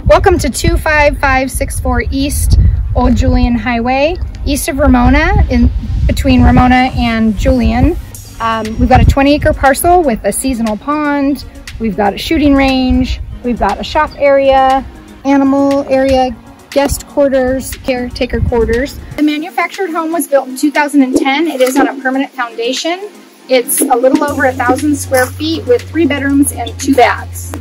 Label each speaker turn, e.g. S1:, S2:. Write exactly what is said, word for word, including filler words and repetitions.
S1: Welcome to two five five six four East Old Julian Highway, east of Ramona, in between Ramona and Julian. Um, we've got a twenty acre parcel with a seasonal pond. We've got a shooting range. We've got a shop area, animal area, guest quarters, caretaker quarters. The manufactured home was built in two thousand ten. It is on a permanent foundation. It's a little over a thousand square feet with three bedrooms and two baths.